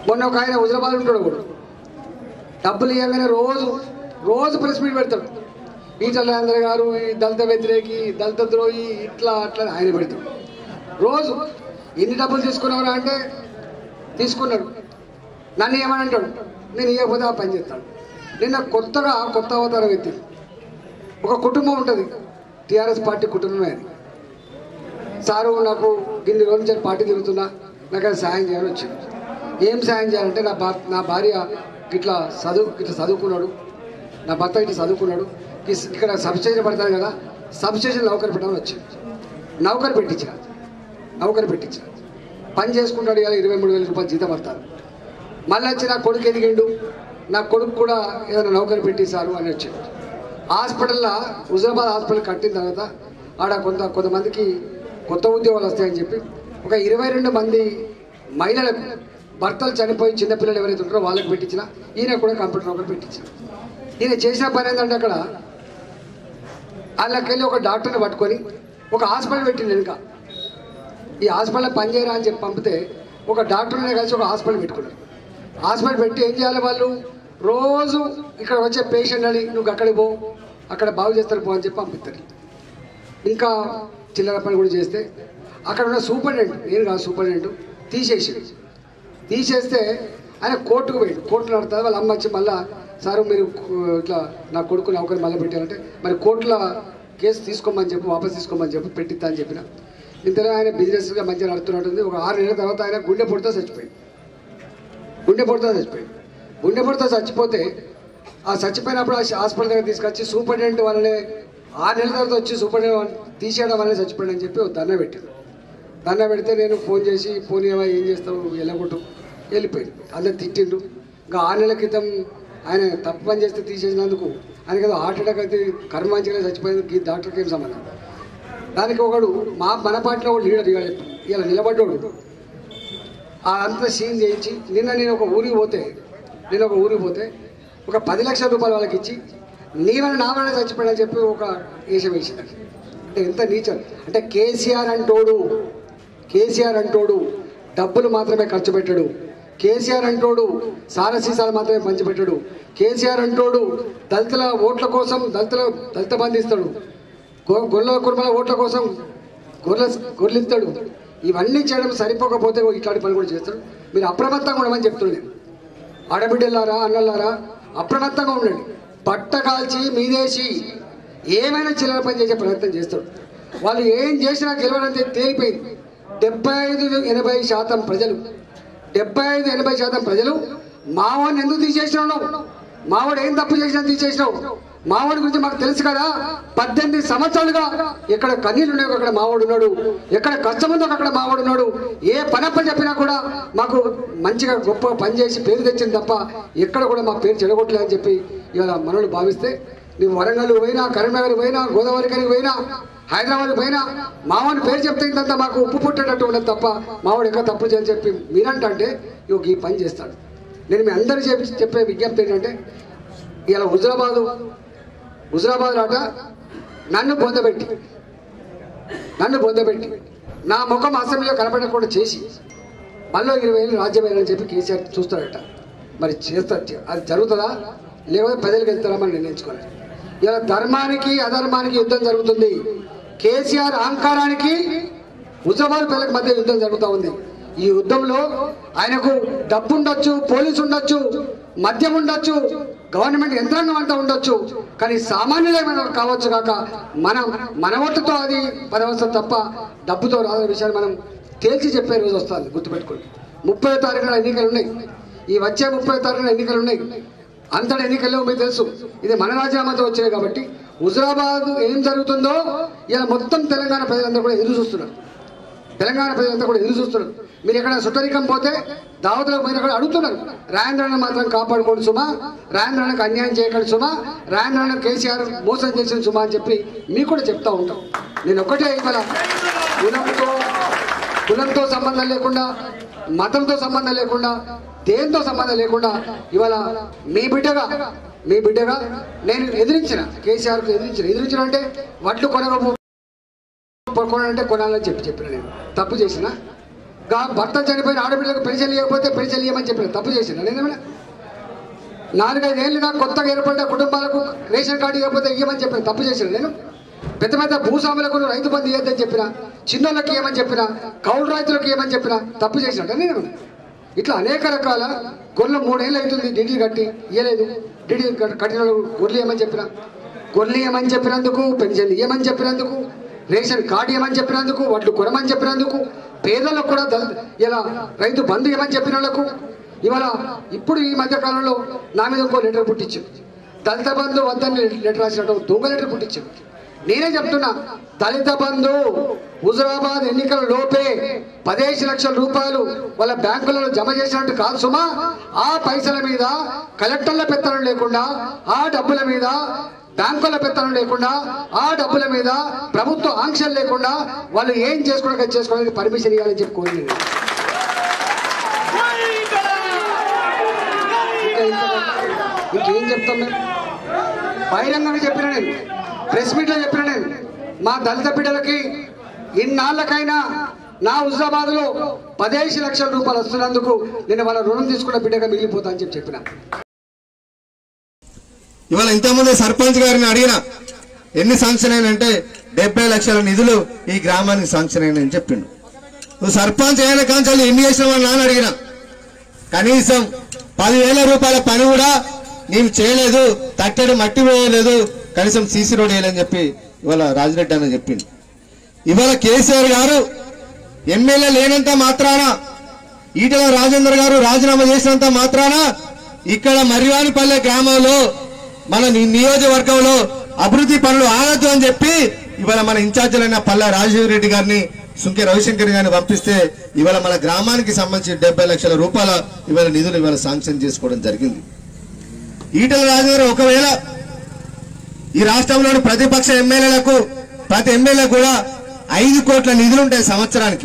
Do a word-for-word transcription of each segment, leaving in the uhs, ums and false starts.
మొన్న ఒక ఆయన హుజరాబాద్ ఉంటాడు కూడా డబ్బులు ఇవ్వగానే రోజు రోజు ప్రెస్ మీట్ పెడతాడు. ఈటల రాజేంద్ర గారు ఈ దళిత వ్యతిరేకి దళిత ద్రోహి ఇట్లా అట్లా ఆయన పెడతాడు రోజు. ఎన్ని డబ్బులు తీసుకున్నావురా అంటే తీసుకున్నాడు. నన్ను ఏమని అంటాడు, నేను ఇవ్వకపోతే ఆ పని చేస్తాడు. నిన్న కొత్తగా కొత్త అవతారం వ్యక్తి ఒక కుటుంబం ఉంటుంది, టీఆర్ఎస్ పార్టీ కుటుంబమే అది. సారు నాకు గిన్ని రోజుల నుంచి పార్టీ తిరుగుతున్నా, నాకు అది సాయం చేయాలని వచ్చింది. ఏం సాయం చేయాలంటే నా భర్త నా భార్య ఇట్లా చదువు ఇట్లా చదువుకున్నాడు, నా భర్త ఇట్లా చదువుకున్నాడు, ఇక్కడ సబ్స్టేషన్ పడతాను కదా, సబ్స్టేషన్ నౌకరు పెట్టాలని వచ్చింది. నౌకరు పెట్టించా నౌకరు పెట్టించా పని చేసుకుంటాడు. ఇలా ఇరవై మూడు వేల రూపాయలు జీతం పడతారు. మళ్ళీ వచ్చి నా కొడుకు ఎదిగిండు, నా కొడుకు కూడా ఏదైనా నౌకరు పెట్టిస్తారు అని వచ్చింది. హాస్పిటల్లో హుజరాబాద్ హాస్పిటల్ కట్టిన తర్వాత ఆడ కొంత కొంతమందికి కొత్త ఉద్యోగాలు వస్తాయని చెప్పి ఒక ఇరవై రెండు మంది మహిళలకు భర్తలు చనిపోయి చిన్నపిల్లలు ఎవరైతే ఉంటారో వాళ్ళకి పెట్టించిన, ఈయన కూడా కంప్యూటర్ నౌకరు పెట్టించిన. ఈయన చేసిన పని ఏంటంటే అక్కడ వాళ్ళకి వెళ్ళి ఒక డాక్టర్ని పట్టుకొని ఒక హాస్పిటల్ పెట్టింది. వెనుక ఈ హాస్పిటల్ పనిచేయరా అని చెప్పి పంపితే ఒక డాక్టర్నే కలిసి ఒక హాస్పిటల్ పెట్టుకున్నారు. హాస్పిటల్ పెట్టి ఏం చేయాలి, వాళ్ళు రోజు ఇక్కడ వచ్చే పేషెంట్ అని నువ్వు అక్కడికి పో, అక్కడ బాగు చేస్తారు పో అని చెప్పి పంపిస్తారు. ఇంకా చిల్లర పని కూడా చేస్తే అక్కడ ఉన్న సూపరింటెండెంట్, నేను కాదు సూపరింటెండెంట్, తీసేసి తీసేస్తే ఆయన కోర్టుకు పోయింది. కోర్టు నడుతుంది. వాళ్ళ అమ్మ వచ్చి మళ్ళీ సారు మీరు ఇట్లా నా కొడుకు నౌకరు మళ్ళీ పెట్టారంటే మరి కోర్టులో కేసు తీసుకోమని చెప్పి వాపస్ తీసుకోమని చెప్పి పెట్టిద్దా అని చెప్పిన. ఇంతలో ఆయన బిజినెస్గా మంచిగా నడుతున్నట్టుంది. ఒక ఆరు నెలల తర్వాత ఆయన గుండె పొడితో చచ్చిపోయింది. గుండె పొడితో చచ్చిపోయింది. గుండె పొడితో చచ్చిపోతే ఆ చచ్చిపోయినప్పుడు ఆ హాస్పిటల్ దగ్గర తీసుకొచ్చి సూపరింటెండెంట్ వాళ్ళనే ఆరు నెలల తర్వాత వచ్చి సూపరింటెండెంట్ తీసేయడం వల్లనే చచ్చిపోయాడు అని చెప్పి దండ పెట్టారు. దండ పెడితే నేను ఫోన్ చేసి ఫోన్ ఏమో ఏం చేస్తావు వెళ్ళగొట్టు వెళ్ళిపోయింది. అందరు తిట్టిండు. ఇంకా ఆరు నెలల క్రితం ఆయన తప్పు పని చేస్తే తీసేసినందుకు ఆయన కదా హార్ట్ అటాక్ అయితే కర్మాంచిగా చచ్చిపోయేందుకు ఈ డాక్టర్కి ఏం సంబంధం. దానికి ఒకడు మా మన పార్టీలో ఒక లీడర్ ఇవాళ ఇలా నిలబడ్డాడు. అంతా సీన్ చేయించి నిన్న నేను ఒక ఊరికి పోతే నేను ఒక ఊరికి పోతే ఒక పది లక్షల రూపాయలు వాళ్ళకి ఇచ్చి నీవని నావనే చచ్చిపోయాడని చెప్పి ఒక వేషం వేసింది. అంటే ఎంత నీచం అంటే కేసీఆర్ అంటోడు కేసీఆర్ అంటోడు డబ్బులు మాత్రమే ఖర్చు పెట్టాడు. కేసీఆర్ అంటోడు సారసీసాలు మాత్రమే పంచిపెట్టాడు. కేసీఆర్ అంటోడు దళితుల ఓట్ల కోసం దళితుల దళిత బంధు ఇస్తాడు. గొర్రెల కుర్మల ఓట్ల కోసం గొర్రెల గొర్రెలు ఇస్తాడు. ఇవన్నీ చేయడం సరిపోకపోతే ఇట్లాంటి పని కూడా చేస్తాడు. మీరు అప్రమత్తంగా ఉండమని చెప్తున్నాను. ఆడబిడ్డలారా అన్నలారా అప్రమత్తంగా ఉండండి. పట్ట కాల్చి మీదేసి ఏమైనా చిల్లర పని చేసే ప్రయత్నం చేస్తాడు. వాళ్ళు ఏం చేసినా గెలవడంతే తేలిపోయింది. డెబ్బై ఐదు ఎనభై శాతం ప్రజలు డెబ్బై ఐదు ఎనభై శాతం ప్రజలు మావాడిని ఎందుకు తీసేసినావు, మావాడు ఏం తప్పు చేసినా తీసేసినావు, మావాడి గురించి మాకు తెలుసు కదా. పద్దెనిమిది సంవత్సరాలుగా ఎక్కడ కన్నీళ్ళు ఉన్నాయో అక్కడ మావాడు ఉన్నాడు, ఎక్కడ కష్టం ఉందో అక్కడ మావాడు ఉన్నాడు. ఏ పనప్ప చెప్పినా కూడా మాకు మంచిగా గొప్ప పని చేసి పేరు తెచ్చింది తప్ప ఎక్కడ కూడా మా పేరు చెడగొట్టలే అని చెప్పి ఇవాళ మనోళ్ళు భావిస్తే నువ్వు వరంగల్ పోయినా కరీంనగర్ పోయినా గోదావరి కనికి పోయినా హైదరాబాద్ పోయినా మావాడి పేరు చెప్తే ఇంతంతా మాకు ఉప్పు పుట్టేటట్టు ఉండదు తప్ప మావాడు ఎక్కడ తప్పు చేయాలని చెప్పి మీరంటే ఇక ఈ పని చేస్తాడు. నేను మీ అందరూ చెప్పి చెప్పే విజ్ఞప్తి ఏంటంటే ఇలా హుజరాబాదు హుజరాబాద్ రాట నన్ను పొందబెట్టి నన్ను పొందబెట్టి నా ముఖం అసెంబ్లీలో కనపడకుండా చేసి మళ్ళీ ఇరవై ఏళ్ళు రాజ్యమేనని చెప్పి కేసీఆర్ చూస్తాడట. మరి చేస్తా అది జరుగుతుందా లేకపోతే ప్రజలకు వెళ్తారా మనం నిర్ణయించుకోవాలి. ఇలా ధర్మానికి అధర్మానికి యుద్ధం జరుగుతుంది. కేసీఆర్ అహంకారానికి హుజరాబాద్ ప్రజలకు మధ్య యుద్ధం జరుగుతూ ఉంది. ఈ యుద్ధంలో ఆయనకు డబ్బు ఉండొచ్చు, పోలీసు ఉండొచ్చు, మద్యం ఉండొచ్చు, గవర్నమెంట్ యంత్రాంగం అంతా ఉండొచ్చు, కానీ సామాన్యులేమైనా కావచ్చు కాక మనం మన ఓటుతో అది పదవస్తుంది తప్ప డబ్బుతో రాదనే విషయాన్ని మనం తేల్చి చెప్పే రోజు వస్తుంది. గుర్తుపెట్టుకోండి. ముప్పై తారీఖున ఎన్నికలు ఉన్నాయి. ఈ వచ్చే ముప్పై తారీఖున ఎన్నికలు ఉన్నాయి. అంతటి ఎన్నికల్లో మీకు తెలుసు ఇది మన రాజీనామాతో వచ్చినాయి కాబట్టి హుజరాబాద్ ఏం జరుగుతుందో ఇలా మొత్తం తెలంగాణ ప్రజలందరూ కూడా ఎదురు చూస్తున్నారు. తెలంగాణ ప్రజలంతా కూడా ఎదురు చూస్తున్నారు. మీరు ఎక్కడ సుతరికం పోతే దావతులకు పోయిన కూడా అడుగుతున్నారు, రాజేంద్రని మాత్రం కాపాడుకోండి సుమా, రాజేంద్రకి అన్యాయం చేయకండి సుమా, రాజేంద్రని కేసీఆర్ మోసం చేసిన సుమా అని చెప్పి మీకు కూడా చెప్తా ఉంటాం. నేను ఒకటే ఇవాళ కులంతో కులంతో సంబంధం లేకుండా, మతంతో సంబంధం లేకుండా, దేంతో సంబంధం లేకుండా ఇవాళ మీ బిడ్డగా మీ బిడ్డగా నేను ఎదిరించిన కేసీఆర్కు ఎదిరించిన ఎదిరించిన అంటే వడ్లు కొనకపో కొనంటే కొనాలని చెప్పి చెప్పిన నేను తప్పు చేసిన భర్త చనిపోయిన ఆడపిల్లలకు పెన్షన్ ఇవ్వకపోతే పెన్షన్ ఇవ్వమని చెప్పిన తప్పు చేసిన నేనేమైనా నాలుగైదేళ్ళుగా కొత్తగా ఏర్పడ్డ కుటుంబాలకు రేషన్ కార్డు ఇవ్వకపోతే ఇవ్వమని చెప్పిన తప్పు చేసిన నేను పెద్ద పెద్ద భూస్వాములకు రైతు బంధు ఇవ్వద్దని చెప్పిన చిన్నోళ్ళకి ఇవ్వమని చెప్పిన కౌలు రైతులకు ఇవ్వమని చెప్పిన తప్పు చేసినట్ట నేను ఇట్లా అనేక రకాల గొర్రెలు మూడేళ్ళు అవుతుంది డిడీ కట్టి ఇవ్వలేదు డిడీ కట్టిన గొర్రెలు ఇవ్వమని చెప్పిన గొర్రెలు ఇవ్వమని చెప్పినందుకు పెన్షన్ ఇవ్వమని చెప్పినందుకు రేషన్ కార్డు ఇవ్వమని చెప్పినందుకు వడ్లు కొనమని చెప్పినందుకు పేదలకు కూడా ఇలా రైతు బంధు ఇవ్వమని చెప్పిన వాళ్ళకు ఇవాళ ఇప్పుడు ఈ మధ్య కాలంలో నా మీద ఇంకో లెటర్ పుట్టించు దళిత బంధు వద్దని లెటర్ రాసినట్టు దొంగ లెటర్ పుట్టించు నేనే చెప్తున్నా దళిత బంధు హుజురాబాద్ ఎన్నికల లోపే పదిహేను లక్షల రూపాయలు వాళ్ళ బ్యాంకులలో జమ చేసినట్టు కాదు సుమా ఆ పైసల మీద కలెక్టర్ల పెత్తనం లేకుండా ఆ డబ్బుల మీద బ్యాంకుల పెత్తనం లేకుండా ఆ డబ్బుల మీద ప్రభుత్వ ఆంక్షలు లేకుండా వాళ్ళు ఏం చేసుకోవడానికి చేసుకోవడానికి పర్మిషన్ ఇవ్వాలని చెప్పి కోరింది ఇంకేం చెప్తాం మేము బహిరంగంగా చెప్పిన నేను ప్రెస్ మీట్లో చెప్పిన నేను మా దళిత బిడ్డలకి ఇన్నాళ్ళకైనా నా హుజురాబాద్లో పదిహేను లక్షల రూపాయలు వస్తున్నందుకు నేను వాళ్ళ రుణం తీసుకున్న బిడ్డగా మిగిలిపోతా అని చెప్పి చెప్పిన ఇవాళ ఇంతకుముందు సర్పంచ్ గారిని అడిగిన ఎన్ని శాంక్షన్ అయినంటే డెబ్బై లక్షల నిధులు ఈ గ్రామానికి శాంక్షన్ అయినని చెప్పిండు నువ్వు సర్పంచ్ అయిన కాంచాలు ఎన్ని చేసినావని నాన్న అడిగిన కనీసం పదివేల రూపాయల పని కూడా నీవు చేయలేదు తట్టడి మట్టి వేయలేదు కనీసం సీసీ రోడ్ వేయాలని చెప్పి ఇవాళ రాజిరెడ్డి అని చెప్పింది ఇవాళ కేసీఆర్ గారు ఎమ్మెల్యే లేనంత మాత్రాన ఈటల రాజేందర్ గారు రాజీనామా చేసినంత మాత్రాన ఇక్కడ మర్రివానిపల్లె గ్రామంలో మన నియోజకవర్గంలో అభివృద్ధి పనులు ఆగద్దు అని చెప్పి ఇవాళ మన ఇన్ఛార్జీలైన పల్లా రాజీవ్ రెడ్డి గారిని సుంకే రవిశంకర్ గారిని పంపిస్తే ఇవాళ మన గ్రామానికి సంబంధించి డెబ్బై లక్షల రూపాయల ఇవాళ నిధులు ఇవాళ శాంక్షన్ చేసుకోవడం జరిగింది ఈటల రాజేందర్ ఒకవేళ ఈ రాష్ట్రంలోని ప్రతిపక్ష ఎమ్మెల్యేలకు ప్రతి ఎమ్మెల్యే కూడా ఐదు కోట్ల నిధులు ఉంటాయి సంవత్సరానికి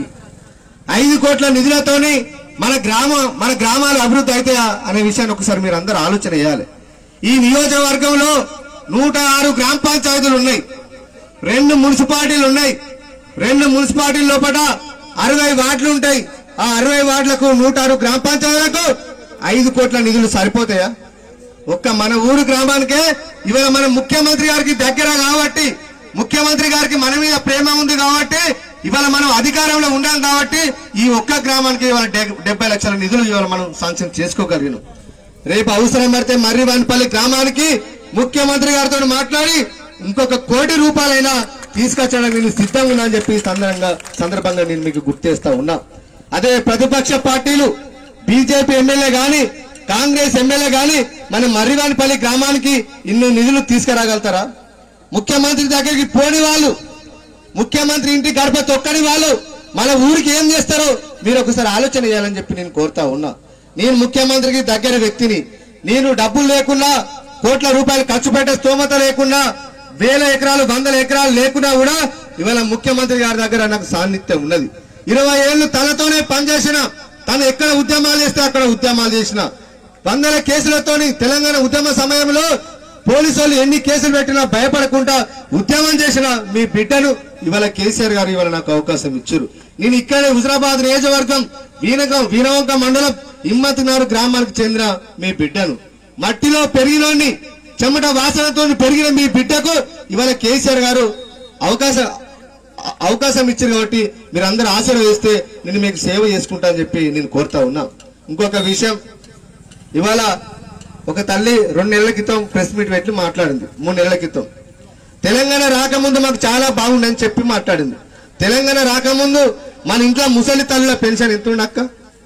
ఐదు కోట్ల నిధులతోని మన గ్రామ మన గ్రామాలు అభివృద్ధి అవుతాయా అనే విషయాన్ని ఒకసారి మీరు అందరూ ఆలోచన చేయాలి ఈ నియోజకవర్గంలో నూట ఆరు గ్రామ పంచాయతీలు ఉన్నాయి రెండు మున్సిపాలిటీలు ఉన్నాయి రెండు మున్సిపాలిటీల లోపల అరవై వార్డులు ఉంటాయి ఆ అరవై వార్డులకు నూట ఆరు గ్రామ పంచాయతీలకు ఐదు కోట్ల నిధులు సరిపోతాయా ఒక్క మన ఊరు గ్రామానికే ఇవాళ మన ముఖ్యమంత్రి గారికి దగ్గర కాబట్టి ముఖ్యమంత్రి గారికి మన మీద ప్రేమ ఉంది కాబట్టి ఇవాళ మనం అధికారంలో ఉన్నాం కాబట్టి ఈ ఒక్క గ్రామానికి ఇవాళ డెబ్బై లక్షల నిధులు ఇవాళ మనం శాంక్షన్ చేసుకోగలిగినాం రేపు అవసరం పడితే మర్రివానిపల్లి గ్రామానికి ముఖ్యమంత్రి గారితో మాట్లాడి ఇంకొక కోటి రూపాయలైనా తీసుకొచ్చడానికి నేను సిద్ధంగా ఉన్నా అని చెప్పి సందర్భంగా సందర్భంగా నేను మీకు గుర్తేస్తా ఉన్నా అదే ప్రతిపక్ష పార్టీలు బీజేపీ ఎమ్మెల్యే గాని కాంగ్రెస్ ఎమ్మెల్యే గాని మన మర్రివానిపల్లి గ్రామానికి ఇన్ని నిధులు తీసుకురాగలుగుతారా ముఖ్యమంత్రి దగ్గరికి పోని వాళ్ళు ముఖ్యమంత్రి ఇంటి గడప తొక్కని వాళ్ళు మన ఊరికి ఏం చేస్తారో మీరు ఒకసారి ఆలోచన చేయాలని చెప్పి నేను కోరుతా ఉన్నా నేను ముఖ్యమంత్రికి దగ్గర వ్యక్తిని నేను డబ్బులు లేకున్నా కోట్ల రూపాయలు ఖర్చు పెట్టే స్తోమత లేకున్నా వేల ఎకరాలు వందల ఎకరాలు లేకున్నా కూడా ఇవాళ ముఖ్యమంత్రి గారి దగ్గర నాకు సాన్నిధ్యం ఉన్నది ఇరవై ఏళ్ళు తనతోనే పనిచేసిన తను ఎక్కడ ఉద్యమాలు చేస్తే అక్కడ ఉద్యమాలు చేసిన వందల కేసులతోని తెలంగాణ ఉద్యమ సమయంలో పోలీసు వాళ్ళు ఎన్ని కేసులు పెట్టినా భయపడకుండా ఉద్యమం చేసిన మీ బిడ్డను ఇవాళ కేసీఆర్ గారు ఇవాళ నాకు అవకాశం ఇచ్చారు నేను ఇక్కడే హుజురాబాద్ నియోజకవర్గం వీనగం వీనవంక మండలం హిమ్మతినారు గ్రామానికి చెందిన మీ బిడ్డను మట్టిలో పెరిగినోని చెమట వాసనతో పెరిగిన మీ బిడ్డకు ఇవాళ కేసీఆర్ గారు అవకాశం అవకాశం ఇచ్చారు కాబట్టి మీరు అందరూ ఆశీర్వదిస్తే నేను మీకు సేవ చేసుకుంటా అని చెప్పి నేను కోరుతా ఉన్నా ఇంకొక విషయం ఇవాళ ఒక తల్లి రెండు నెలల క్రితం ప్రెస్ మీట్ పెట్టి మాట్లాడింది మూడు నెలల క్రితం తెలంగాణ రాకముందు మాకు చాలా బాగుండని చెప్పి మాట్లాడింది తెలంగాణ రాకముందు మన ఇంట్లో ముసలి తల్లుల పెన్షన్ ఎంత ఉండక్క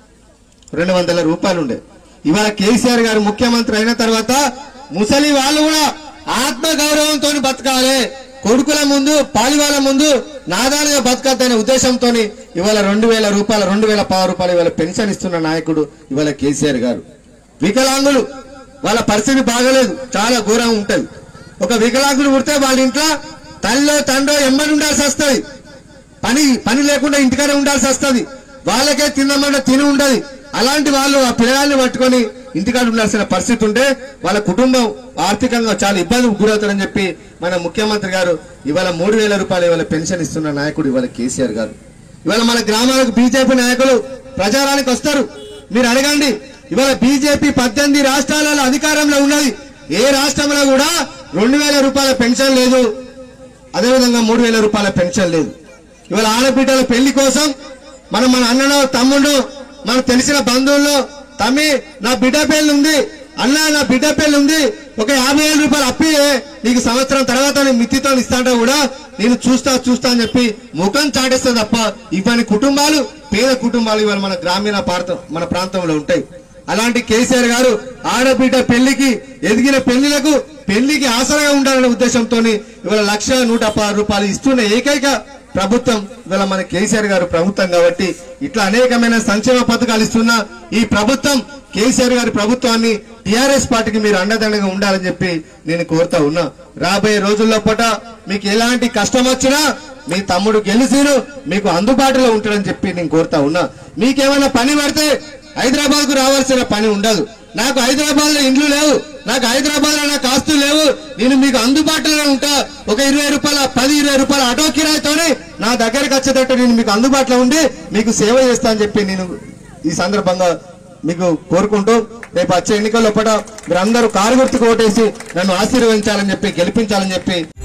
రెండు వందల రూపాయలు ఉండే ఇవాళ కేసీఆర్ గారు ముఖ్యమంత్రి అయిన తర్వాత ముసలి వాళ్ళు కూడా ఆత్మ గౌరవంతో బతకాలి కొడుకుల ముందు పాలివాళ్ళ ముందు నాదాలుగా బతకద్దనే ఉద్దేశంతో ఇవాళ రెండు వేల రూపాయలు రెండు వేల పది రూపాయలు ఇవాళ పెన్షన్ ఇస్తున్న నాయకుడు ఇవాళ కేసీఆర్ గారు వికలాంగులు వాళ్ళ పరిస్థితి బాగలేదు చాలా ఘోరంగా ఉంటది ఒక వికలాంగులు పుడితే వాళ్ళ ఇంట్లో తల్లో తండ్రో ఎమ్మడి ఉండాల్సి వస్తుంది పని పని లేకుండా ఇంటికానే ఉండాల్సి వస్తుంది వాళ్ళకే తిన్నమన్న తిని ఉండదు అలాంటి వాళ్ళు ఆ పిల్లగాన్ని పట్టుకొని ఇంటికాడ ఉండాల్సిన పరిస్థితి ఉంటే వాళ్ళ కుటుంబం ఆర్థికంగా చాలా ఇబ్బంది గురవుతారని చెప్పి మన ముఖ్యమంత్రి గారు ఇవాళ మూడు వేల రూపాయలు ఇవాళ పెన్షన్ ఇస్తున్న నాయకుడు ఇవాళ కేసీఆర్ గారు ఇవాళ మన గ్రామాలకు బీజేపీ నాయకులు ప్రచారానికి వస్తారు, మీరు అడగండి. ఇవాళ బీజేపీ పద్దెనిమిది రాష్ట్రాలలో అధికారంలో ఉన్నది. ఏ రాష్ట్రంలో కూడా రెండు వేల రూపాయల పెన్షన్ లేదు, అదేవిధంగా మూడు వేల రూపాయల పెన్షన్ లేదు. ఇవాళ ఆడబిడ్డల పెళ్లి కోసం మనం మన అన్ననో తమ్ముడు మనకు తెలిసిన బంధువుల్లో తమ్మి నా బిడ్డ పెళ్లి ఉంది, అన్న నా బిడ్డ పెళ్లి ఉంది, ఒక యాభై వేల రూపాయలు అప్పి నీకు సంవత్సరం తర్వాత నేను మిత్తితో ఇస్తాంటే కూడా నేను చూస్తా చూస్తా అని చెప్పి ముఖం చాటేస్తా తప్ప ఇవన్నీ కుటుంబాలు, పేద కుటుంబాలు ఇవాళ మన గ్రామీణ ప్రాంతం మన ప్రాంతంలో ఉంటాయి. అలాంటి కేసీఆర్ గారు ఆడబిడ్డ పెళ్లికి ఎదిగిన పెళ్లిలకు పెళ్లికి ఆసరాగా ఉండాలనే ఉద్దేశంతో ఇవాళ లక్ష నూట పది రూపాయలు ఇస్తున్న ఏకైక ప్రభుత్వం ఇవాళ మన కేసీఆర్ గారు ప్రభుత్వం. కాబట్టి ఇట్లా అనేకమైన సంక్షేమ పథకాలు ఇస్తున్న ఈ ప్రభుత్వం కేసీఆర్ గారి ప్రభుత్వాన్ని టిఆర్ఎస్ పార్టీకి మీరు అండదండగా ఉండాలని చెప్పి నేను కోరుతా ఉన్నా. రాబోయే రోజుల్లో పూట మీకు ఎలాంటి కష్టం వచ్చినా మీ తమ్ముడు గెలిచిరు మీకు అందుబాటులో ఉంటాడని చెప్పి నేను కోరుతా ఉన్నా. మీకేమైనా పని పడితే హైదరాబాద్ కు రావాల్సిన పని ఉండదు. నాకు హైదరాబాద్ లో ఇండ్లు లేవు, నాకు హైదరాబాద్ లో నాకు ఆస్తులు లేవు, నేను మీకు అందుబాటులో ఉంటా. ఒక ఇరవై రూపాయల పది ఇరవై రూపాయల ఆటో కిరాయితోనే నా దగ్గరికి వచ్చేటట్టు నేను మీకు అందుబాటులో ఉండి మీకు సేవ చేస్తా అని చెప్పి నేను ఈ సందర్భంగా మీకు కోరుకుంటూ రేపు వచ్చే ఎన్నికల్లో కూడా మీరందరూ కారు గుర్తుకు ఓటేసి నన్ను ఆశీర్వదించాలని చెప్పి గెలిపించాలని చెప్పి